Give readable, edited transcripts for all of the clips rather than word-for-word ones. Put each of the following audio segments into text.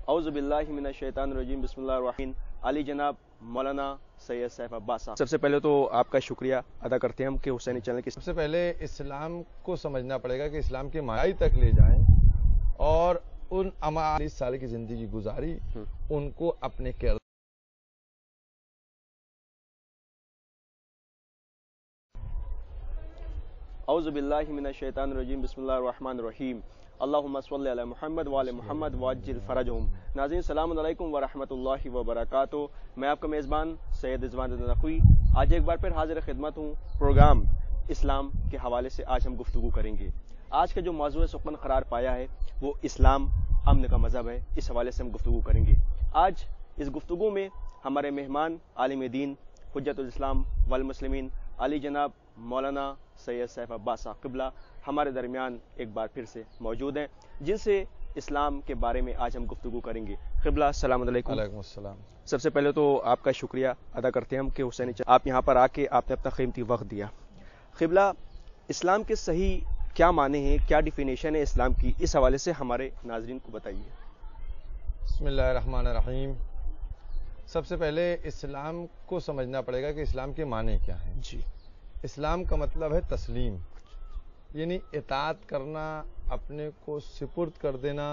اعوذ باللہ من الشیطان الرجیم بسم اللہ الرحمن الرحیم علی جناب مولانا سید سیف عباس صاحب، سب سے پہلے تو آپ کا شکریہ ادا کرتے ہیں ہم کہ حسینی چینل کی سب سے پہلے اسلام کو سمجھنا پڑے گا کہ اسلام کی مہائی تک لے جائیں اور ان 40 سال کی زندگی گزاری ان کو اپنے کردار اعوذ باللہ من الشیطان الرجیم بسم اللہ الرحمن الرحیم اللہم صلی علی محمد وعلی محمد وعجل فرجہم۔ ناظرین السلام علیکم ورحمۃ اللہ وبرکاتہ، میں آپ کا میزبان سید رضوان نقوی آج ایک بار پھر حاضر خدمت ہوں۔ پروگرام اسلام کے حوالے سے آج ہم گفتگو کریں گے۔ آج کا جو موضوع سخن قرار پایا ہے وہ اسلام امن کا مذہب ہے، اس حوالے سے ہم گفتگو کریں گے۔ آج اس گفتگو میں ہمارے مہمان عالم دین حجت الاسلام والمسلمین علی جناب مولانا سید سیف عباس صاحب قبلہ ہمارے درمیان ایک بار پھر سے موجود ہیں، جن سے اسلام کے بارے میں آج ہم گفتگو کریں گے۔ قبلہ السلام علیکم۔ وعلیکم السلام۔ سب سے پہلے تو آپ کا شکریہ ادا کرتے ہیں ہم کہ حسینی آپ یہاں پر آ کے آپ نے اپنا قیمتی وقت دیا۔ قبلہ اسلام کے صحیح کیا معنی ہیں، کیا ڈیفینیشن ہے اسلام کی، اس حوالے سے ہمارے ناظرین کو بتائیے۔ بسم اللہ الرحمن الرحیم۔ سب سے پہلے اسلام کو سمجھنا پڑے گا کہ اسلام کے معنی کیا ہیں۔ جی، اسلام کا مطلب ہے تسلیم، یعنی اطاعت کرنا، اپنے کو سپرد کر دینا۔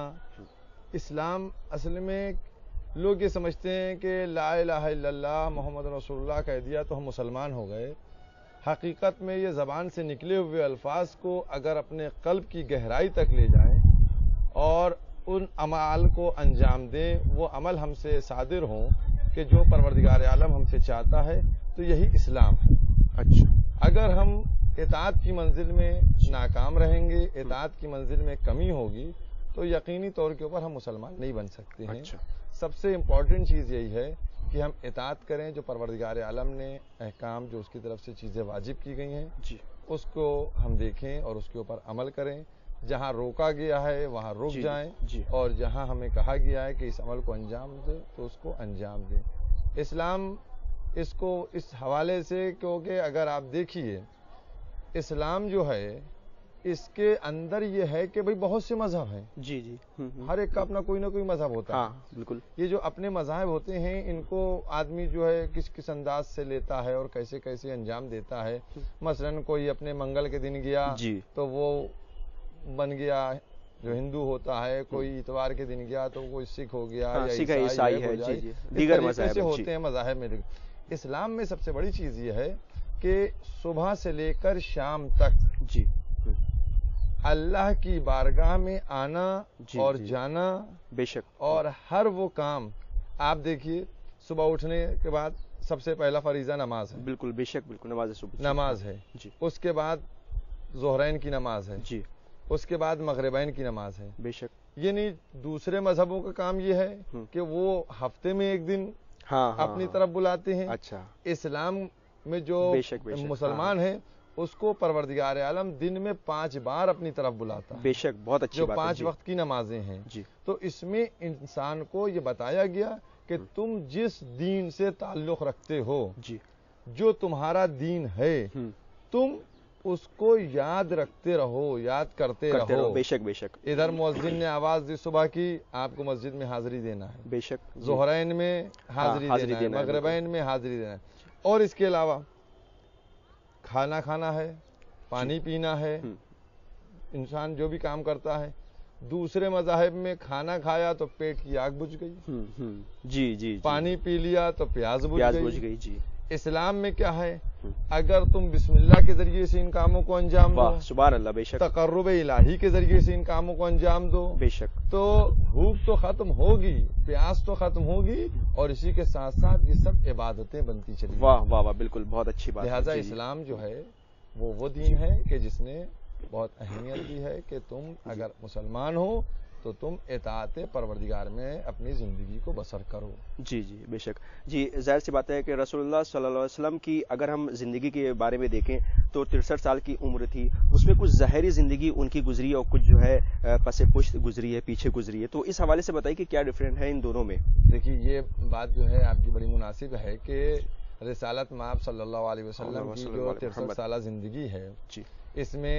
اسلام اصل میں لوگ یہ سمجھتے ہیں کہ لا الہ الا اللہ محمد رسول اللہ کہہ دیا تو ہم مسلمان ہو گئے۔ حقیقت میں یہ زبان سے نکلے ہوئے الفاظ کو اگر اپنے قلب کی گہرائی تک لے جائیں اور ان اعمال کو انجام دیں، وہ عمل ہم سے صادر ہوں کہ جو پروردگار عالم ہم سے چاہتا ہے، تو یہی اسلام ہے۔ اچھا، اگر ہم اطاعت کی منزل میں ناکام رہیں گے، اطاعت کی منزل میں کمی ہوگی، تو یقینی طور کے اوپر ہم مسلمان نہیں بن سکتے ہیں۔ اچھا، سب سے امپورٹنٹ چیز یہی ہے کہ ہم اطاعت کریں، جو پروردگار عالم نے احکام جو اس کی طرف سے چیزیں واجب کی گئی ہیں جی، اس کو ہم دیکھیں اور اس کے اوپر عمل کریں۔ جہاں روکا گیا ہے وہاں رک جائیں، جی، اور جہاں ہمیں کہا گیا ہے کہ اس عمل کو انجام دیں تو اس کو انجام دیں۔ اسلام اس کو اس حوالے سے، کیونکہ اگر آپ دیکھیے اسلام جو ہے اس کے اندر یہ ہے کہ بھئی بہت سے مذہب ہیں، جی، جی، ہر ایک کا اپنا کوئی نہ کوئی مذہب ہوتا ہے۔ ہاں بالکل، یہ جو اپنے مذاہب ہوتے ہیں ان کو آدمی جو ہے کس انداز سے لیتا ہے اور کیسے کیسے انجام دیتا ہے۔ مثلا کوئی اپنے منگل کے دن گیا جی، تو وہ بن گیا جو ہندو ہوتا ہے، کوئی اتوار کے دن گیا تو کوئی سکھ ہو گیا، ہاں، یا سکھ ہے، عیسائی ہے، گوجائی۔ جی، اس دیگر طریقے مذاہب سے ہیں، ہوتے ہیں مذاہب میں۔ اسلام میں سب سے بڑی چیز یہ ہے کہ صبح سے لے کر شام تک جی، اللہ کی بارگاہ میں آنا جی، اور جی، جانا، بے شک، اور ہر وہ کام آپ دیکھیے صبح اٹھنے کے بعد سب سے پہلا فریضہ نماز ہے، بالکل بے شک، بالکل نماز صبح، نماز ہے۔ جی، اس کے بعد ظہرین کی نماز ہے، جی، اس کے بعد مغربین کی نماز ہے۔ بے شک، یعنی دوسرے مذہبوں کا کام یہ ہے کہ وہ ہفتے میں ایک دن ہاں، اپنی طرف بلاتے ہیں۔ اچھا، اسلام میں جو بے شک، بے شک، مسلمان ہیں اس کو پروردگار عالم دن میں 5 بار اپنی طرف بلاتا ہے، بے شک، بہت اچھی جو بات ہے، 5 جی، وقت کی نمازیں ہیں۔ جی، تو اس میں انسان کو یہ بتایا گیا کہ تم جس دین سے تعلق رکھتے ہو، جی، جو تمہارا دین ہے، تم اس کو یاد رکھتے رہو، یاد کرتے رہو۔ بے شک، بے شک، ادھر مؤذن نے آواز دی صبح کی، آپ کو مسجد میں حاضری دینا ہے، بے شک، ظہرین میں حاضری حاضری دینا دینا ہے، ہے، مغربین میں حاضری دینا ہے، اور اس کے علاوہ کھانا کھانا ہے، پانی پینا ہے۔ انسان جو بھی کام کرتا ہے، دوسرے مذاہب میں کھانا کھایا تو پیٹ کی آگ بجھ گئی، جی، جی، پانی پی لیا تو پیاس بجھ گئی۔ جی، اسلام میں کیا ہے؟ اگر تم بسم اللہ کے ذریعے سے ان کاموں کو انجام دو، واہ سبحان اللہ، بے شک، تقرب الہی کے ذریعے سے ان کاموں کو انجام دو، بے شک، تو بھوک تو ختم ہوگی، پیاس تو ختم ہوگی، اور اسی کے ساتھ ساتھ یہ سب عبادتیں بنتی چلی۔ واہ واہ واہ، بالکل بہت اچھی بات ہے، لہذا جی، اسلام جو ہے وہ دین ہے کہ جس نے بہت اہمیت دی ہے کہ تم اگر مسلمان ہو تو تم اطاعت پروردگار میں اپنی زندگی کو بسر کرو۔ جی، جی، بے شک، جی، ظاہر سی بات ہے کہ رسول اللہ صلی اللہ علیہ وسلم کی اگر ہم زندگی کے بارے میں دیکھیں تو 63 سال کی عمر تھی، اس میں کچھ ظاہری زندگی ان کی گزری اور کچھ جو ہے پس پشت گزری ہے، پیچھے گزری ہے، تو اس حوالے سے بتائیے کہ کیا ڈفرینٹ ہے ان دونوں میں؟ دیکھیے یہ بات جو ہے آپ کی بڑی مناسب ہے کہ رسالت مآب صلی اللہ علیہ وسلم کی جو 63 سالہ زندگی ہے، جی، اس میں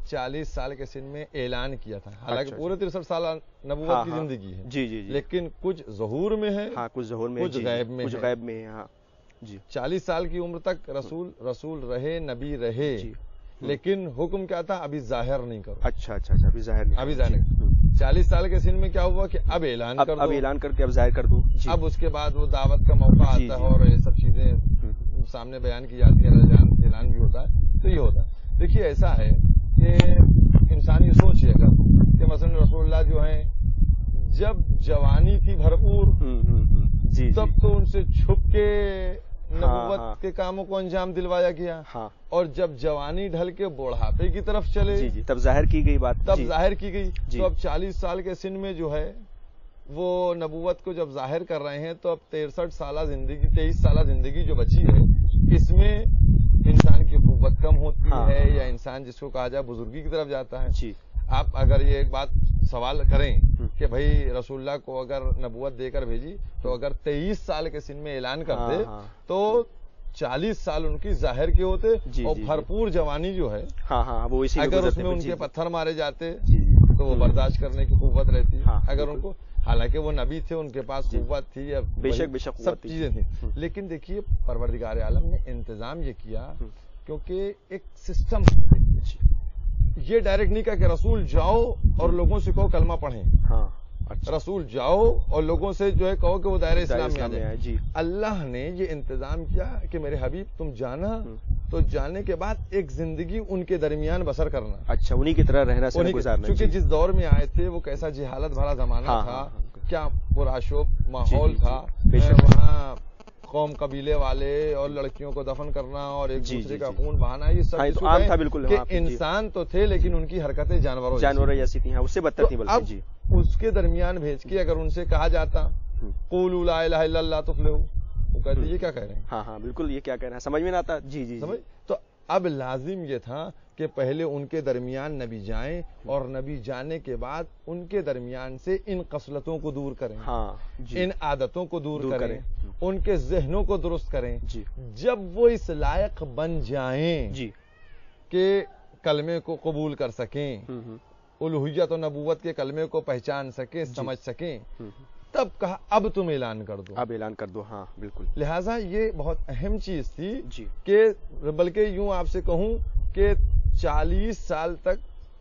40 سال کے سن میں اعلان کیا تھا. حالانکہ اچھا. پورے 63 سال نبوت کی زندگی ہے. جی جی جی. لیکن کچھ ظہور میں ہے, ہاں کچھ ظہور میں, کچھ غیب میں, کچھ غیب میں ہے. ہاں جی. 40 سال کی عمر تک رسول رہے, نبی رہے, لیکن حکم کیا تھا, ابھی ظاہر نہیں کرو. اچھا اچھا اچھا, ابھی ظاہر نہیں. ابھی ظاہر 40 سال کے سن میں کیا ہوا کہ اب اعلان کر دو, اب اعلان کر کے اب ظاہر کر دو. اب اس کے بعد وہ دعوت کا موقع آتا ہے اور یہ سب چیزیں سامنے بیان کی جاتی ہیں, اعلان بھی ہوتا ہے. تو یہ ہوتا ہے. دیکھیے ایسا ہے کہ انسان یہ سوچے اگر کہ مثلا رسول اللہ جو ہیں جب جوانی تھی بھرپور, جی تب تو ان سے چھپ کے نبوت کے کاموں کو انجام دلوایا گیا, اور جب جوانی ڈھل کے بوڑھاپے کی طرف چلے جی جی تب ظاہر کی گئی بات, تب ظاہر کی گئی. تو اب 40 سال کے سن میں جو ہے وہ نبوت کو جب ظاہر کر رہے ہیں, تو اب 23 سالہ زندگی جو بچی ہے, اس میں انسان کی قوت کم ہوتی ہے, یا انسان جس کو کہا جائے بزرگی کی طرف جاتا ہے. جی. آپ اگر یہ ایک بات سوال کریں کہ بھائی رسول اللہ کو اگر نبوت دے کر بھیجی تو اگر 23 سال کے سن میں اعلان کرتے تو 40 سال ان کی ظاہر کے ہوتے, اور بھرپور جوانی جو ہے وہ اگر اس میں ان کے پتھر مارے جاتے تو وہ برداشت کرنے کی قوت رہتی. اگر ان کو, حالانکہ وہ نبی تھے, ان کے پاس قوت تھی, بے شک سب چیزیں تھیں, لیکن دیکھیے پروردگار عالم نے انتظام یہ کیا کیونکہ ایک سسٹم, یہ ڈائریکٹ نہیں کہا کہ رسول جاؤ اور لوگوں سے کہو کلمہ پڑھیں. رسول جاؤ اور لوگوں سے جو ہے کہو کہ وہ دائرہ اسلام میں آ جائے. اللہ نے یہ انتظام کیا کہ میرے حبیب تم جانا, تو جانے کے بعد ایک زندگی ان کے درمیان بسر کرنا. اچھا, انہی کی طرح رہنا گزارنا. کیونکہ جس دور میں آئے تھے وہ کیسا جہالت بھرا زمانہ تھا, کیا پرآشوب ماحول تھا, وہاں قوم قبیلے والے اور لڑکیوں کو دفن کرنا اور ایک دوسرے کا خون بہانا, یہ سب عام تھا بالکل. کہ انسان تو تھے لیکن ان کی حرکتیں جانوروں جیسی تھیں, اس سے بدتر تھیں بلکہ. جی. اس کے درمیان بھیج کے اگر ان سے کہا جاتا قولوا لا الہ الا اللہ تفلحوا, وہ کہتے یہ کیا کہہ رہے ہیں. ہاں بالکل, یہ کیا کہہ رہے ہیں, سمجھ میں نہ آتا. جی جی. تو اب لازم یہ تھا کہ پہلے ان کے درمیان نبی جائیں, اور نبی جانے کے بعد ان کے درمیان سے ان خصلتوں کو دور کریں, ان عادتوں کو دور کریں, ان کے ذہنوں کو درست کریں. جب وہ اس لائق بن جائیں کہ کلمے کو قبول کر سکیں, الوہیت و نبوت کے کلمے کو پہچان سکیں, سمجھ سکیں, تب کہا اب تم اعلان کر دو. اب اعلان کر دو. ہاں بالکل. لہٰذا یہ بہت اہم چیز تھی کہ بلکہ یوں آپ سے کہوں کہ 40 سال تک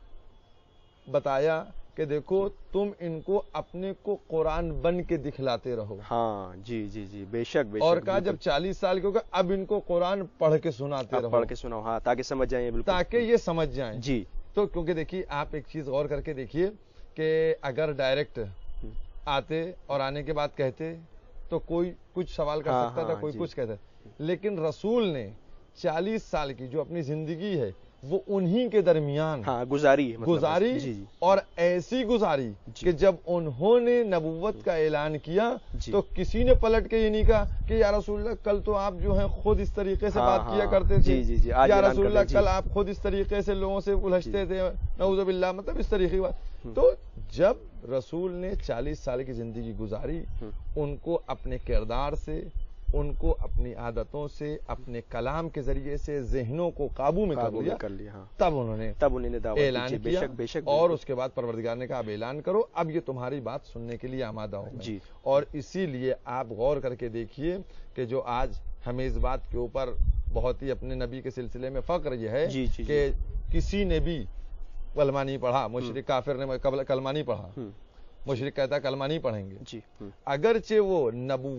بتایا کہ دیکھو تم ان کو اپنے کو قرآن بن کے دکھلاتے رہو. ہاں جی جی جی, بے شک. اور کہا جب 40 سال کے ہوگا اب ان کو قرآن پڑھ کے سناتے رہو. پڑھ کے سناؤ, ہاں, تاکہ سمجھ جائیں. بالکل, تاکہ یہ سمجھ جائیں. جی. تو کیونکہ دیکھیے آپ ایک چیز غور کر کے دیکھیے کہ اگر ڈائریکٹ آتے اور آنے کے بعد کہتے تو کوئی کچھ سوال کر سکتا تھا, کوئی کچھ کہتا, لیکن رسول نے 40 سال کی جو اپنی زندگی ہے وہ انہی کے درمیان گزاری, اور ایسی گزاری کہ جب انہوں نے نبوت کا اعلان کیا تو کسی نے پلٹ کے یہ نہیں کہا کہ یا رسول اللہ کل تو آپ جو ہیں خود اس طریقے سے بات کیا کرتے تھے, یا رسول اللہ کل آپ خود اس طریقے سے لوگوں سے الجھتے تھے, نعوذ باللہ, مطلب اس طریقے کی بات. تو جب رسول نے 40 سال کی زندگی گزاری, ان کو اپنے کردار سے, ان کو اپنی عادتوں سے, اپنے کلام کے ذریعے سے ذہنوں کو قابو میں کر لیا, تب انہوں نے اعلان کیا. اور اس کے بعد پروردگار نے کہا اب اعلان کرو, اب یہ تمہاری بات سننے کے لیے آمادہ ہو. اور اسی لیے آپ غور کر کے دیکھیے کہ جو آج ہمیں اس بات کے اوپر بہت ہی اپنے نبی کے سلسلے میں فخر یہ ہے کہ کسی نے بھی کلمہ نہیں پڑھا, مشرک کافر نے کلمہ نہیں پڑھا, مشرک کہتا کلمہ نہیں پڑھیں گے, اگرچہ وہ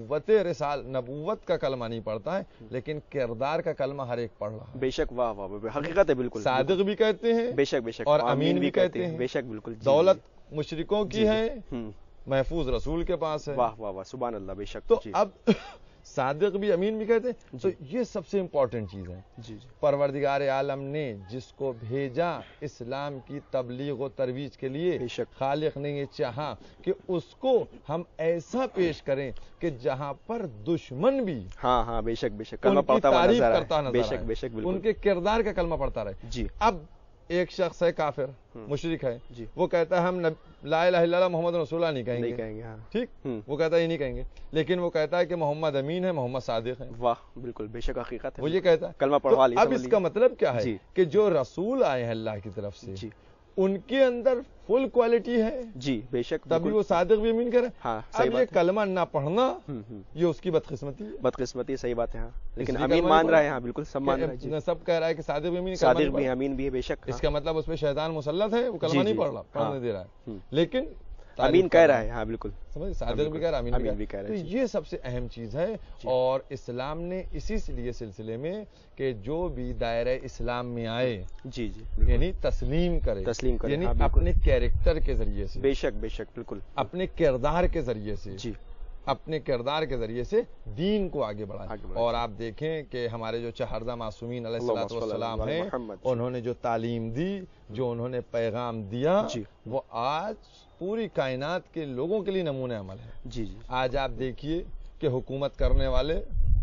نبوت کا کلمہ نہیں پڑھتا ہے لیکن کردار کا کلمہ ہر ایک پڑھ رہا ہے. بے شک, واہ واہ, حقیقت ہے بالکل. صادق بھی کہتے ہیں, بے شک بے شک, اور امین بھی کہتے ہیں, بے شک بالکل. دولت مشرکوں کی ہے, محفوظ رسول کے پاس ہے. واہ واہ واہ, سبحان اللہ, بے شک. تو اب صادق بھی امین بھی کہتے ہیں. تو یہ سب سے امپورٹنٹ چیز ہے. پروردگار عالم نے جس کو بھیجا اسلام کی تبلیغ و ترویج کے لیے, خالق نے یہ چاہا کہ اس کو ہم ایسا پیش کریں کہ جہاں پر دشمن بھی بے شک بے شک کلمہ پڑھتا ہوا تعریف کرتا نظر آئے, بے شک بے شک, ان کے کردار کا کلمہ پڑھتا رہے. اب ایک شخص ہے کافر مشرک ہے جی وہ کہتا ہے ہم لا الہ الا اللہ محمد رسول اللہ نہیں نہیں کہیں کہیں گے. ہاں ٹھیک وہ کہتا ہے یہ نہیں کہیں گے لیکن وہ کہتا ہے کہ محمد امین ہے محمد صادق ہے واہ بالکل بے شک حقیقت ہے. وہ یہ کہتا ہے. کلمہ تو پڑھوا لی اب اس کا مطلب کیا ہے جی. کہ جو رسول آئے ہیں اللہ کی طرف سے جی ان کے اندر فل کوالٹی ہے جی بے شک تبھی وہ صادق بھی امین کرے. ہاں صحیح اب یہ بات ہے. کلمہ نہ پڑھنا یہ اس کی بدقسمتی ہے. بدقسمتی صحیح بات ہے. ہاں لیکن لیے امین کلمہ مان نہیں رہا ہے. پڑھا. ہاں بالکل سب مان رہا ہے. جی سب کہہ رہا ہے کہ صادق بھی امین صادق بھی امین بھی ہے بے شک. اس کا مطلب اس پہ شیطان مسلط ہے وہ کلمہ نہیں پڑھ رہا پڑھنے دے رہا ہے لیکن امین کہہ رہا ہے. ہاں بالکل سمجھ صادق بھی کہہ رہا امین بھی کہہ رہا ہے. تو یہ سب سے اہم چیز ہے اور اسلام نے اسی لیے سلسلے میں کہ جو بھی دائرہ اسلام میں آئے جی جی یعنی تسلیم کرے یعنی اپنے کیریکٹر کے ذریعے سے بے شک بے شک بالکل اپنے کردار کے ذریعے سے جی اپنے کردار کے ذریعے سے دین کو آگے بڑھائے. اور آپ دیکھیں کہ ہمارے جو چہردہ معصومین علیہ السلام ہیں انہوں نے جو تعلیم دی جو انہوں نے پیغام دیا وہ آج پوری کائنات کے لوگوں کے لیے نمونہ عمل ہے. جی جی آج آپ دیکھیے کہ حکومت کرنے والے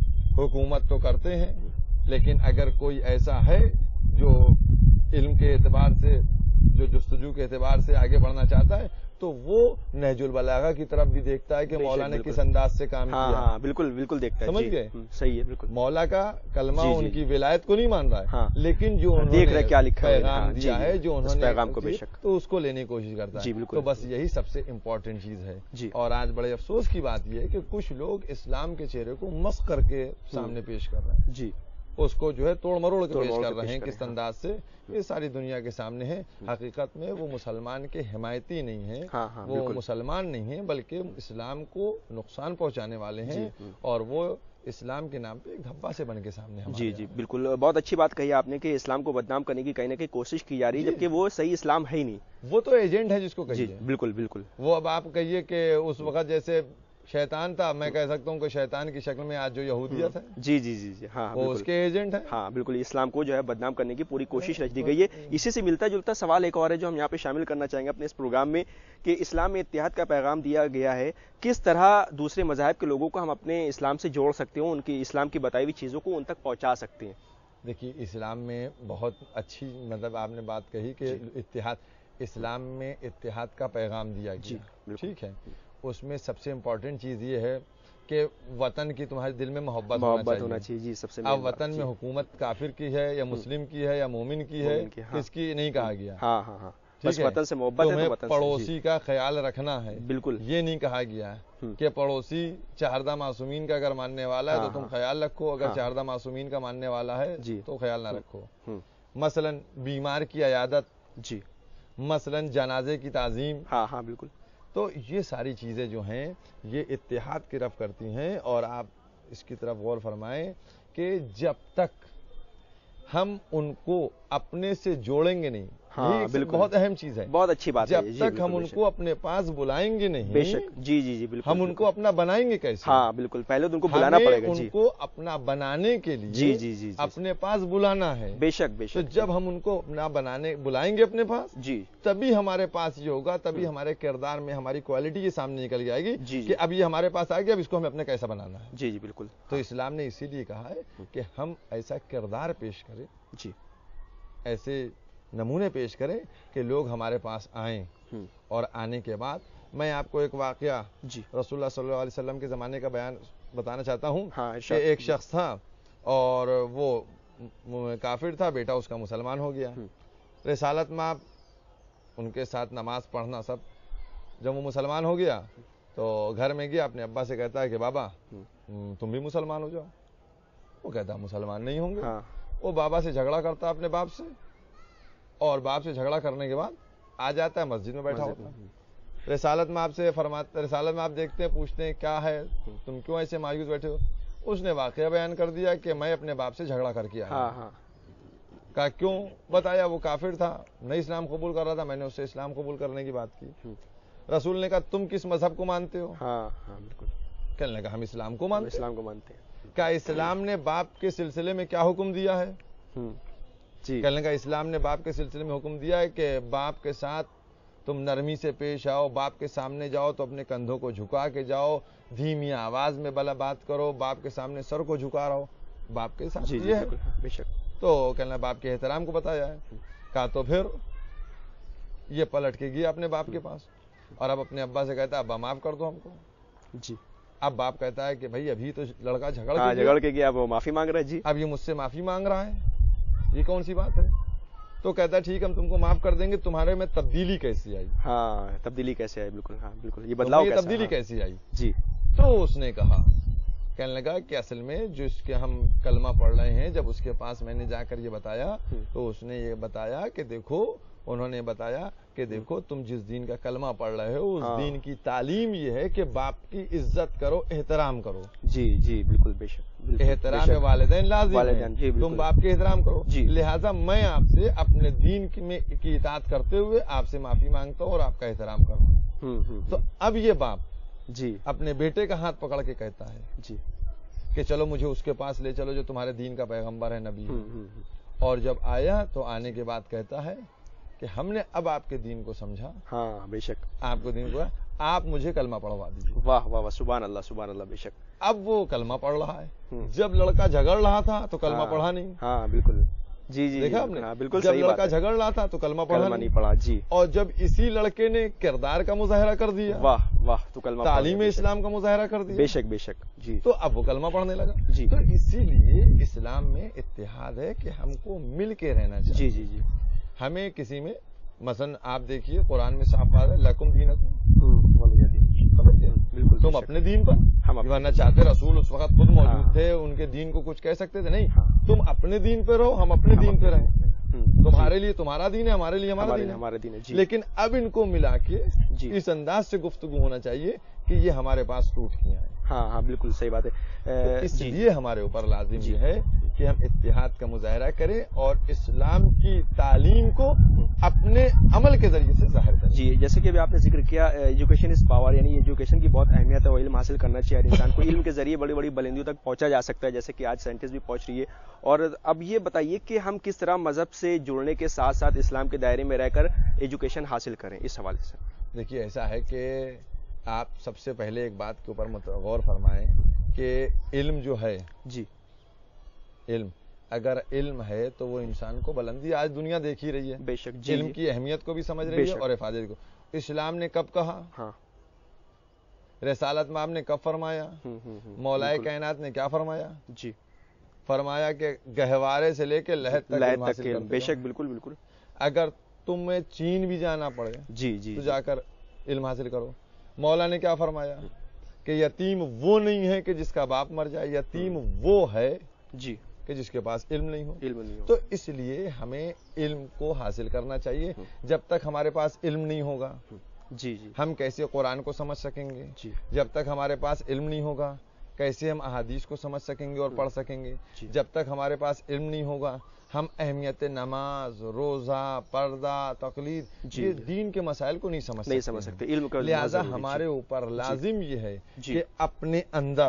حکومت تو کرتے ہیں لیکن اگر کوئی ایسا ہے جو علم کے اعتبار سے جو جستجو کے اعتبار سے آگے بڑھنا چاہتا ہے تو وہ نہج البلاغہ کی طرف بھی دیکھتا ہے کہ مولا نے کس انداز سے کام کیا. ہاں بالکل بالکل دیکھتا ہے. سمجھ گئے صحیح ہے بالکل. مولا کا کلمہ ان کی ولایت کو نہیں مان رہا ہے لیکن جو دیکھ رہے کیا لکھا ہے پیغام دیا ہے جو انہوں نے پیغام کو بے شک تو اس کو لینے کی کوشش کرتا ہے. تو بس یہی سب سے امپورٹنٹ چیز ہے. اور آج بڑے افسوس کی بات یہ ہے کہ کچھ لوگ اسلام کے چہرے کو مسخ کر کے سامنے پیش کر رہے ہیں. جی اس کو جو ہے توڑ مروڑ کے پیش کر رہے ہیں کس انداز سے یہ ساری دنیا کے سامنے ہے. حقیقت میں وہ مسلمان کے حمایتی نہیں ہیں وہ مسلمان نہیں ہیں بلکہ اسلام کو نقصان پہنچانے والے ہیں اور وہ اسلام کے نام پہ ایک دھبا سے بن کے سامنے ہمارے. جی جی بالکل بہت اچھی بات کہی آپ نے کہ اسلام کو بدنام کرنے کی کہیں نہ کہیں کوشش کی جا رہی ہے جبکہ وہ صحیح اسلام ہے ہی نہیں. وہ تو ایجنٹ ہے جس کو کہیے. جی بالکل بالکل. وہ اب آپ کہیے کہ اس وقت جیسے شیطان تھا میں کہہ سکتا ہوں کہ شیطان کی شکل میں آج جو یہودیت ہے جی جی جی جی ہاں وہ اس کے ایجنٹ ہے. ہاں بالکل اسلام کو جو ہے بدنام کرنے کی پوری کوشش رچ دی گئی ہے. اسی سے ملتا جلتا سوال ایک اور ہے جو ہم یہاں پہ شامل کرنا چاہیں گے اپنے اس پروگرام میں کہ اسلام میں اتحاد کا پیغام دیا گیا ہے کس طرح دوسرے مذاہب کے لوگوں کو ہم اپنے اسلام سے جوڑ سکتے ہیں ان کی اسلام کی بتائی ہوئی چیزوں کو ان تک پہنچا سکتے ہیں. دیکھیے اسلام میں بہت اچھی مطلب آپ نے بات کہی کہ اسلام میں اتحاد کا پیغام دیا گیا. ٹھیک ہے اس میں سب سے امپورٹنٹ چیز یہ ہے کہ وطن کی تمہارے دل میں محبت ہونا چاہیے. جی سب سے اب وطن میں حکومت کافر کی ہے یا مسلم کی ہے یا مومن کی ہے کس کی نہیں کہا گیا. ہاں ہاں ہاں بس وطن سے محبت ہے تو پڑوسی کا خیال رکھنا ہے. بالکل یہ نہیں کہا گیا ہے کہ پڑوسی چہردہ معصومین کا اگر ماننے والا ہے تو تم خیال رکھو اگر چہردہ معصومین کا ماننے والا ہے تو خیال نہ رکھو. مثلا بیمار کی عیادت جی مثلا جنازے کی تعظیم. ہاں ہاں بالکل. تو یہ ساری چیزیں جو ہیں یہ اتحاد کی طرف کرتی ہیں اور آپ اس کی طرف غور فرمائیں کہ جب تک ہم ان کو اپنے سے جوڑیں گے نہیں ہاں بالکل بہت اہم چیز ہے. بہت اچھی بات ہے. جب تک ہم ان کو اپنے پاس بلائیں گے نہیں بے شک جی جی جی بالکل ہم ان کو اپنا بنائیں گے کیسے. ہاں بالکل پہلے تو ان کو بلانا پڑے گا. ان کو اپنا بنانے کے لیے جی جی جی اپنے پاس بلانا ہے. بے شک بے شک. تو جب ہم ان کو اپنا بلائیں گے اپنے پاس جی تبھی ہمارے پاس یہ ہوگا تبھی ہمارے کردار میں ہماری کوالٹی یہ سامنے نکل جائے گی کہ اب یہ ہمارے پاس آ گیا اب اس کو ہمیں اپنے کیسا بنانا ہے. جی جی بالکل. تو اسلام نے اسی لیے کہا ہے کہ ہم ایسا کردار پیش کریں جی ایسے نمونے پیش کریں کہ لوگ ہمارے پاس آئیں. اور آنے کے بعد میں آپ کو ایک واقعہ رسول اللہ صلی اللہ علیہ وسلم کے زمانے کا بیان بتانا چاہتا ہوں کہ ایک شخص تھا اور وہ کافر تھا بیٹا اس کا مسلمان ہو گیا. رسالت میں آپ ان کے ساتھ نماز پڑھنا سب جب وہ مسلمان ہو گیا تو گھر میں گیا اپنے ابا سے کہتا ہے کہ بابا تم بھی مسلمان ہو جاؤ. وہ کہتا مسلمان نہیں ہوں گے. وہ بابا سے جھگڑا کرتا اپنے باپ سے اور باپ سے جھگڑا کرنے کے بعد آ جاتا ہے مسجد میں بیٹھا ہوتا ہے. رسالت میں آپ سے فرماتا رسالت میں آپ دیکھتے ہیں پوچھتے ہیں کیا ہے تم کیوں ایسے مایوس بیٹھے ہو. اس نے واقعہ بیان کر دیا کہ میں اپنے باپ سے جھگڑا کر کے آیا. کہا کیوں بتایا وہ کافر تھا نہیں اسلام قبول کر رہا تھا میں نے اس سے اسلام قبول کرنے کی بات کی. رسول نے کہا تم کس مذہب کو مانتے ہو. کہنے لگا ہم اسلام کو مانتے ہیں. کہا اسلام نے باپ کے سلسلے میں کیا حکم دیا ہے. کہنے لگا اسلام نے باپ کے سلسلے میں حکم دیا ہے کہ باپ کے ساتھ تم نرمی سے پیش آؤ باپ کے سامنے جاؤ تو اپنے کندھوں کو جھکا کے جاؤ دھیمی آواز میں بلا بات کرو باپ کے سامنے سر کو جھکا رہو باپ کے ساتھ یہ ہے. تو کہنا باپ کے احترام کو بتایا ہے. का तो फिर ये पलट के गया अपने बाप के पास और अब अपने अब्बा से कहता है अब्बा माफ कर दो हमको। जी। अब बाप कहता है कि भाई अभी तो लड़का झगड़ के गया, अब वो माफी मांग रहा है। जी। अब ये मुझसे माफी मांग रहा है, ये कौन सी बात है? तो कहता है ठीक हम तुमको माफ कर देंगे, तुम्हारे में तब्दीली कैसी आई? हाँ, तब्दीली कैसे आई? बिल्कुल, हाँ बिल्कुल, ये बदलाव कैसा? तब्दीली कैसी आई? जी। तो उसने कहा, कहने लगा कि असल में जो इसके हम कलमा पढ़ रहे हैं, जब उसके पास मैंने जाकर ये बताया तो उसने ये बताया कि देखो, उन्होंने बताया कि देखो तुम जिस दीन का कलमा पढ़ रहे हो उस दीन की तालीम ये है कि बाप की इज्जत करो, एहतराम करो। जी जी बिल्कुल, बेशक। एहतराम वालिदैन लाजिम है, तुम बाप के एहतराम करो। लिहाजा मैं आपसे अपने दीन की इताअत करते हुए आपसे माफी मांगता हूँ और आपका एहतराम करूँ। तो अब ये बाप जी अपने बेटे का हाथ पकड़ के कहता है जी कि चलो मुझे उसके पास ले चलो जो तुम्हारे दीन का पैगंबर है, नबी है। और जब आया तो आने के बाद कहता है कि हमने अब आपके दीन को समझा। हाँ बेशक, आपको दीन को, आप मुझे कलमा पढ़वा दीजिए। वाह वाह वाह, सुभान अल्लाह सुभान अल्लाह, बेशक। अब वो कलमा पढ़ रहा है। जब लड़का झगड़ रहा था तो कलमा पढ़ा नहीं। हाँ बिल्कुल, जी जी, देखा आपने? हाँ, बिल्कुल जब सही लड़का झगड़ रहा था तो कलमा नहीं पढ़ा। जी। और जब इसी लड़के ने किरदार का मुजाहरा कर दिया, वाह वाह, तो कलमा, तालीम इस्लाम का मुजाहरा कर दिया, बेशक बेशक। जी। तो अब वो कलमा पढ़ने लगा। जी। तो इसीलिए इस्लाम में इत्तेहाद है कि हमको मिल के रहना चाहिए। जी जी जी। हमें किसी में, मसलन आप देखिए कुरान में साफ बात है, लकुम दीनकुम, बिल्कुल, तुम अपने दीन पर हम अपना चाहते। रसूल उस वक्त खुद मौजूद थे, उनके दीन को कुछ कह सकते थे नहीं। तुम अपने दीन पे रहो, हम अपने दीन पे रहे। तुम्हारे लिए तुम्हारा दीन है, हमारे लिए हमारा दीन है। लेकिन अब इनको मिला के इस अंदाज से गुफ्तगू होना चाहिए कि ये हमारे पास टूट किया है। हाँ हाँ बिल्कुल सही बात है। तो इसलिए हमारे ऊपर लाजिम ये है कि हम इत्तेहाद का मुजाहरा करें और इस्लाम की तालीम को अपने अमल के जरिए से जाहिर करें। जी, जैसे कि अभी आपने जिक्र किया, एजुकेशन इज पावर, यानी एजुकेशन की बहुत अहमियत है। वो इल्म हासिल करना चाहिए इंसान को। इल्म के जरिए बड़ी बड़ी बुलंदियों तक पहुंचा जा सकता है, जैसे कि आज साइंटिस्ट भी पहुंच रही है। और अब ये बताइए कि हम किस तरह मजहब से जुड़ने के साथ साथ इस्लाम के दायरे में रहकर एजुकेशन हासिल करें, इस हवाले से। देखिए ऐसा है कि आप सबसे पहले एक बात के ऊपर गौर फरमाएं कि इल्म जो है, जी, इल्म अगर इल्म है तो वो इंसान को बुलंदी आज दुनिया देख ही रही है। बेशक। इल्म की अहमियत को भी समझ रही है और हिफाजत को। इस्लाम ने कब कहा? हाँ। रिसालत में आपने कब फरमाया? मौलाए कायनात ने क्या फरमाया? जी, फरमाया कि गहवारे से लेकर लहद तक। बेशक, बिल्कुल बिल्कुल। अगर तुम्हें चीन भी जाना पड़े जी जी तो जाकर इल्म हासिल करो। मौला ने क्या फरमाया कि यतीम वो नहीं है कि जिसका बाप मर जाए, यतीम वो है जी कि जिसके पास इल्म नहीं हो। इल्म नहीं हो। तो इसलिए हमें इल्म को हासिल करना चाहिए। जब तक हमारे पास इल्म नहीं होगा, जी जी, हम कैसे कुरान को समझ सकेंगे? जी। जब तक हमारे पास इल्म नहीं होगा, कैसे हम अहादीस को समझ सकेंगे और पढ़ सकेंगे? जब तक हमारे पास इल्म नहीं होगा, हम अहमियत नमाज, रोजा, पर्दा, तकलीद, ये दीन के मसाइल को नहीं समझ सकते। इल्म का लिहाजा हमारे ऊपर लाजिम ये है कि अपने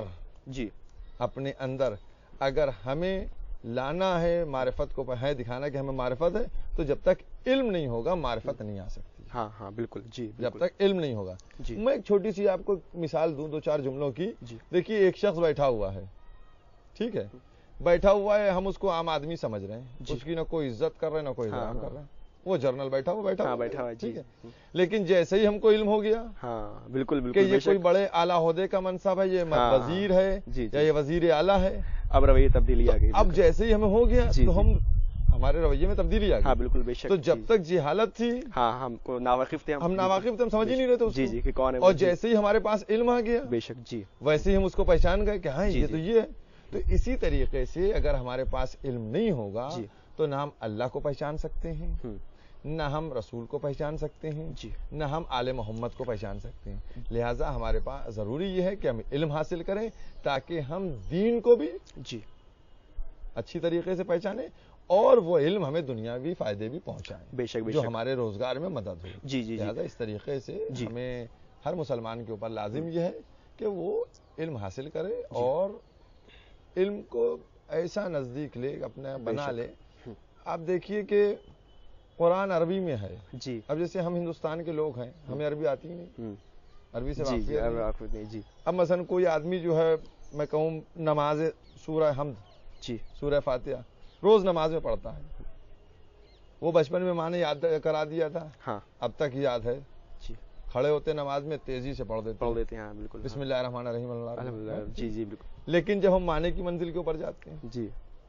अंदर अगर हमें लाना है, मारिफत को है दिखाना कि हमें मारिफत है, तो जब तक इल्म नहीं होगा मारिफत नहीं आ सकती। हाँ हाँ बिल्कुल जी, जब तक इल्म नहीं होगा। मैं एक छोटी सी आपको मिसाल दूं, 2-4 जुमलों की। देखिए एक शख्स बैठा हुआ है, ठीक है, बैठा हुआ है, हम उसको आम आदमी समझ रहे हैं, उसकी ना कोई इज्जत कर रहे हैं ना कोई एहतराम कर रहे हैं। वो जर्नल बैठा हुआ है, ठीक है। लेकिन जैसे ही हमको इल्म हो गया, हाँ बिल्कुल कि ये कोई बड़े आला ओहदे का मनसब है, ये वजीर है या ये वजीर आला है, अब रवैये तब्दीली आ गई। अब जैसे ही हमें हो गया तो हम हमारे रवैये में तब्दीली आ गई। हाँ बिल्कुल, बेशक। तो जब तक जी हालत थी, हाँ हमको नावाकिफ थे, हम नावाकिफ थे, हम समझ ही नहीं रहे थे उसको। जी जी कि कौन है। और जैसे ही हमारे पास इल्म आ गया, बेशक जी, वैसे ही हम उसको पहचान गए कि हाँ ये तो ये है। तो इसी तरीके से अगर हमारे पास इल्म नहीं होगा तो ना हम अल्लाह को पहचान सकते हैं, न हम रसूल को पहचान सकते हैं, न हम आले मोहम्मद को पहचान सकते हैं। लिहाजा हमारे पास जरूरी ये है कि हम इल्म हासिल करें ताकि हम दीन को भी अच्छी तरीके से पहचाने और वो इल्म हमें दुनियावी फायदे भी पहुंचाए, बेशक जो हमारे रोजगार में मदद हो। जी जी, लिहाजा इस तरीके से हमें हर मुसलमान के ऊपर लाजिम ये है कि वो इल्म हासिल करे और इल्म को ऐसा नजदीक ले, अपना बना ले। आप देखिए कि कुरान अरबी में है जी। अब जैसे हम हिंदुस्तान के लोग हैं, हमें अरबी आती नहीं, अरबी से वाक़िफ़ नहीं। अब मसलन कोई आदमी जो है, मैं कहूँ नमाज सूरह हमद, जी, सूरह फातिहा रोज नमाज में पढ़ता है, وہ بچپن میں ماں نے یاد کرا دیا تھا, ہاں اب تک یاد ہے. جی کھڑے ہوتے نماز میں تیزی سے پڑھ دیتے ہیں, ہاں بالکل, بسم اللہ الرحمن الرحیم الحمدللہ, جی جی بالکل. لیکن جب ہم معنی کی منزل کے اوپر جاتے ہیں, جی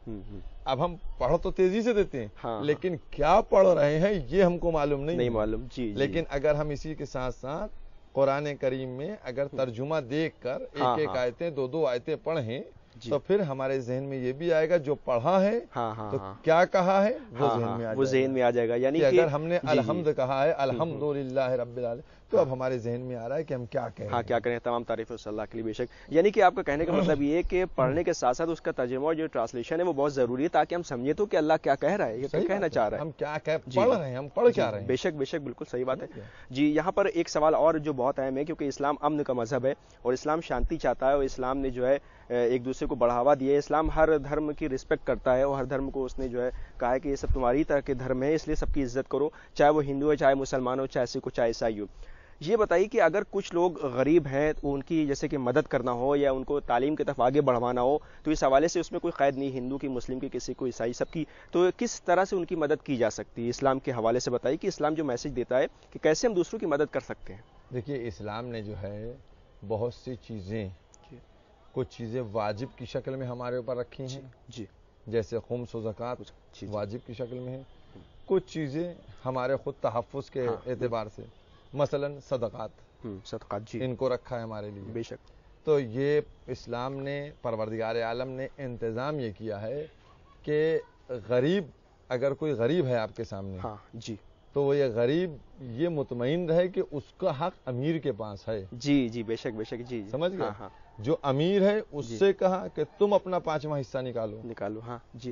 اب ہم پڑھ تو تیزی سے دیتے ہیں, ہاں, لیکن کیا پڑھ رہے ہیں یہ ہم کو معلوم نہیں معلوم. جی لیکن اگر ہم اسی کے ساتھ ساتھ قرآن کریم میں اگر ترجمہ دیکھ کر ایک ایک آیتیں, دو دو آیتیں پڑھیں, تو پھر ہمارے ذہن میں یہ بھی آئے گا جو پڑھا ہے تو کیا کہا ہے وہ ذہن میں آ جائے گا. یعنی کہ اگر ہم نے الحمد کہا ہے, الحمدللہ رب العالمین, تو اب ہمارے ذہن میں آ رہا ہے کہ ہم کیا کہیں. ہاں, کیا کریں. تمام تعریفیں صلی اللہ کے لیے. بے شک, یعنی کہ آپ کا کہنے کا مطلب یہ ہے کہ پڑھنے کے ساتھ ساتھ اس کا ترجمہ اور جو ٹرانسلیشن ہے وہ بہت ضروری ہے, تاکہ ہم سمجھے تو کہ اللہ کیا کہہ رہا ہے, یہ کیا کہنا چاہ رہا ہے, ہم کیا پڑھ رہے ہیں, ہم پڑھ کیا رہے ہیں. بے شک بے شک, بالکل صحیح بات ہے. جی, یہاں پر ایک سوال اور جو بہت اہم ہے, کیونکہ اسلام امن کا مذہب ہے اور اسلام شانتی چاہتا ہے, اور اسلام نے جو ہے ایک دوسرے کو بڑھاوا دیا ہے. اسلام ہر دھرم کی رسپیکٹ کرتا ہے, اور ہر دھرم کو اس نے جو ہے کہا ہے کہ یہ سب تمہاری طرح کے دھرم ہے, اس لیے سب کی عزت کرو, چاہے وہ ہندو ہے, چاہے مسلمان ہو, چاہے سکھ ہو, چاہے عیسائی ہو. یہ بتائیے کہ اگر کچھ لوگ غریب ہیں تو ان کی جیسے کہ مدد کرنا ہو یا ان کو تعلیم کی طرف آگے بڑھوانا ہو, تو اس حوالے سے اس میں کوئی قید نہیں, ہندو کی, مسلم کی, کسی کو, عیسائی, سب کی, تو کس طرح سے ان کی مدد کی جا سکتی ہے اسلام کے حوالے سے بتائیے کہ اسلام جو میسج دیتا ہے کہ کیسے ہم دوسروں کی مدد کر سکتے ہیں. دیکھیے, اسلام نے جو ہے بہت سی چیزیں, کچھ چیزیں واجب کی شکل میں ہمارے اوپر رکھی ہیں, جی, جیسے خمس و زکوٰۃ واجب کی شکل میں ہے. کچھ چیزیں ہمارے خود تحفظ کے اعتبار سے, مثلا صدقات, جی, ان کو رکھا ہے ہمارے لیے. بے شک. تو یہ اسلام نے, پروردگار عالم نے انتظام یہ کیا ہے کہ غریب, اگر کوئی غریب ہے آپ کے سامنے, ہاں جی, تو وہ یہ غریب یہ مطمئن رہے کہ اس کا حق امیر کے پاس ہے. جی جی, بے شک بے شک, جی, سمجھ گئے. جو امیر ہے اس سے کہا کہ تم اپنا 5واں حصہ نکالو. ہاں جی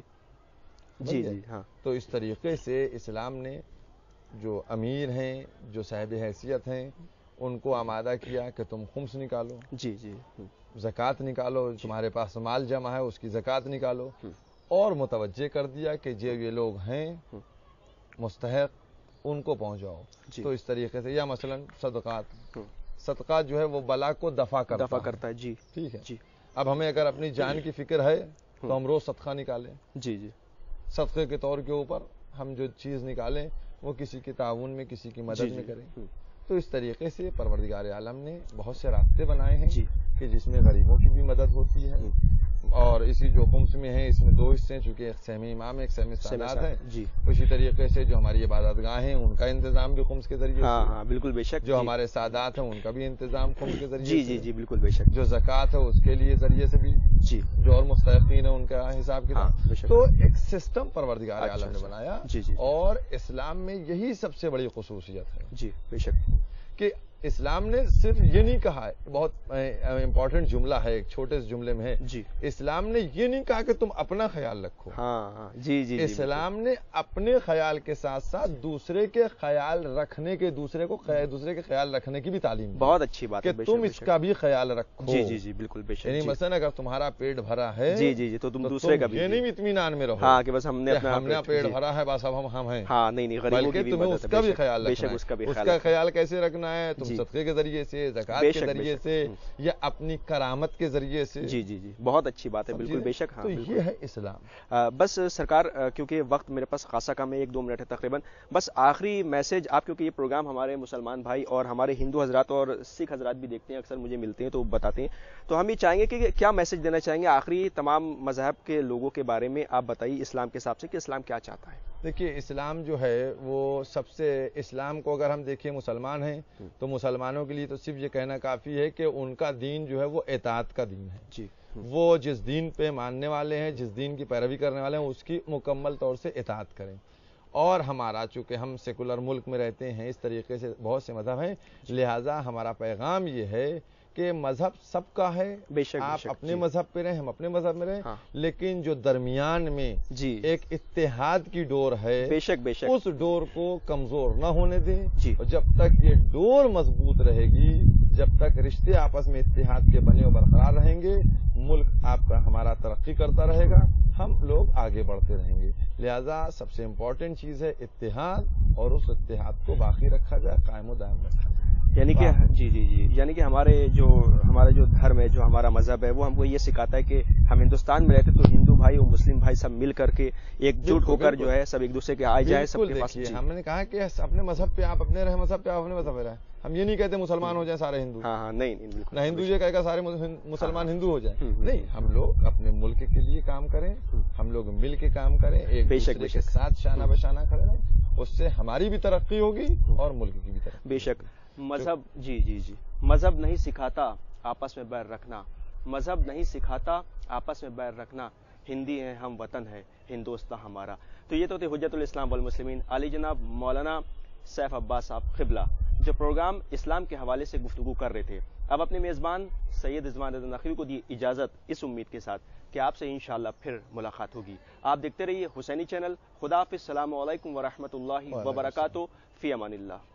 جی جی, ہاں. تو اس طریقے سے اسلام نے جو امیر ہیں, جو صاحب حیثیت ہیں, ان کو آمادہ کیا کہ تم خمس نکالو, جی جی, زکوٰۃ نکالو, تمہارے پاس مال جمع ہے اس کی زکوٰۃ نکالو, اور متوجہ کر دیا کہ جو یہ لوگ ہیں مستحق ان کو پہنچاؤ. تو اس طریقے سے, یا مثلا صدقات جو ہے وہ بلا کو دفع کرتا ہے. جی, ٹھیک ہے. جی, اب ہمیں اگر اپنی جان کی فکر ہے تو ہم روز صدقہ نکالیں. جی جی, صدقے کے طور کے اوپر ہم جو چیز نکالیں وہ کسی کے تعاون میں, کسی کی مدد میں کریں. تو اس طریقے سے پروردگار عالم نے بہت سے راستے بنائے ہیں کہ جس میں غریبوں کی بھی مدد ہوتی ہے. اور اسی جو خمس میں ہے, اس میں 2 حصے ہیں, چونکہ ایک سہم امام ایک سہم سادات ہے. اسی طریقے سے جو ہماری عبادت گاہیں ہیں ان کا انتظام بھی خمس کے ذریعے, ہاں بالکل بے شک, جو ہمارے سادات ہیں ان کا بھی انتظام خمس کے ذریعے, جی جی بالکل بے شک, جو زکوٰۃ ہے اس کے لیے ذریعے سے بھی, جی, جو اور مستحقین ہیں ان کا حساب کتاب. تو ایک سسٹم پروردگار عالم نے بنایا. اور اسلام میں یہی سب سے بڑی خصوصیت ہے. جی بے شک, کہ اسلام نے صرف یہ نہیں کہا ہے, بہت امپورٹنٹ جملہ ہے, ایک چھوٹے سے جملے میں ہے, اسلام نے یہ نہیں کہا کہ تم اپنا خیال رکھو. ہاں جی جی, اسلام نے اپنے خیال کے ساتھ ساتھ دوسرے کے خیال رکھنے کے, دوسرے کے خیال رکھنے کی بھی تعلیم دی. بہت اچھی بات ہے کہ تم اس کا بھی خیال رکھو. جی جی جی, بالکل بے شک. یعنی مثلا اگر تمہارا پیٹ بھرا ہے, جی جی, تو تم دوسرے کا بھی یہ نہیں اطمینان میں رہو, ہاں کہ بس ہم نے اپنا پیٹ بھرا ہے بس اب ہم ہیں. ہاں نہیں, بلکہ تمہیں اس کا بھی خیال رکھنا ہے. اس کا خیال کیسے رکھنا ہے, تم صدقے کے ذریعے سے, زکوٰۃ کے ذریعے سے, یا اپنی کرامت کے ذریعے سے. جی جی جی, بہت اچھی بات ہے, بالکل بے شک. تو یہ ہے اسلام. بس سرکار, کیونکہ وقت میرے پاس خاصا کم ہے, 1-2 منٹ ہے تقریباً, بس آخری میسج آپ, کیونکہ یہ پروگرام ہمارے مسلمان بھائی اور ہمارے ہندو حضرات اور سکھ حضرات بھی دیکھتے ہیں, اکثر مجھے ملتے ہیں تو بتاتے ہیں, تو ہم یہ چاہیں گے کہ کیا میسج دینا چاہیں گے آخری تمام مذہب کے لوگوں کے بارے میں, آپ بتائیے اسلام کے حساب سے کہ اسلام کیا چاہتا ہے. دیکھیے, اسلام جو ہے وہ سب سے, اسلام کو اگر ہم دیکھیں مسلمان ہیں تو مسلمانوں کے لیے تو صرف یہ کہنا کافی ہے کہ ان کا دین جو ہے وہ اطاعت کا دین ہے. جی, وہ جس دین پہ ماننے والے ہیں, جس دین کی پیروی کرنے والے ہیں, اس کی مکمل طور سے اطاعت کریں. اور ہمارا چونکہ ہم سیکولر ملک میں رہتے ہیں, اس طریقے سے بہت سے مذہب ہیں, لہٰذا ہمارا پیغام یہ ہے کہ مذہب سب کا ہے, آپ اپنے مذہب پہ رہیں, ہم اپنے مذہب میں رہیں, لیکن جو درمیان میں ایک اتحاد کی ڈور ہے, بے شک بے شک, اس ڈور کو کمزور نہ ہونے دیں. اور جب تک یہ ڈور مضبوط رہے گی, جب تک رشتے آپس میں اتحاد کے بنے اور برقرار رہیں گے, ملک آپ کا ہمارا ترقی کرتا رہے گا, ہم لوگ آگے بڑھتے رہیں گے. لہذا سب سے امپورٹنٹ چیز ہے اتحاد, اور اس اتحاد کو باقی رکھا جائے, قائم و دائم رکھا جائے. یعنی کہ جی جی جی, یعنی کہ ہمارا جو دھرم ہے, جو ہمارا مذہب ہے, وہ ہم کو یہ سکھاتا ہے کہ ہم ہندوستان میں رہتے تو ہندو بھائی اور مسلم بھائی سب مل کر کے ایک جٹ ہو کر جو ہے سب ایک دوسرے کے آئے جائیں سب کے پاس. ہم نے کہا کہ اپنے مذہب پہ آپ اپنے رہے مذہب پہ آپ اپنے مذہب پہ رہیں. ہم یہ نہیں کہتے مسلمان ہو جائیں سارے ہندو. ہاں نہیں بالکل. نہ ہندو یہ کہے گا سارے مسلمان ہندو ہو جائیں. نہیں, ہم لوگ اپنے ملک کے لیے کام کریں, ہم لوگ مل کے کام کریں, ایک دوسرے کے ساتھ شانہ بشانہ کھڑے رہیں. اس سے ہماری بھی ترقی ہوگی اور ملک کی بھی ترقی. بے شک. مذہب جی مذہب نہیں سکھاتا آپس میں بیر رکھنا, مذہب نہیں سکھاتا آپس میں بیر رکھنا, ہندی ہیں ہم وطن ہے ہندوستان ہمارا. تو یہ تو تھے حجت الاسلام والمسلمین علی جناب مولانا سیف عباس صاحب قبلہ, جو پروگرام اسلام کے حوالے سے گفتگو کر رہے تھے. اب اپنے میزبان سید رضوان رضا نقوی کو دی اجازت اس امید کے ساتھ کہ آپ سے انشاءاللہ پھر ملاقات ہوگی. آپ دیکھتے رہیے حسینی چینل. خدا حافظ. السلام علیکم ورحمۃ اللہ وبرکاتہ. فی امان اللہ.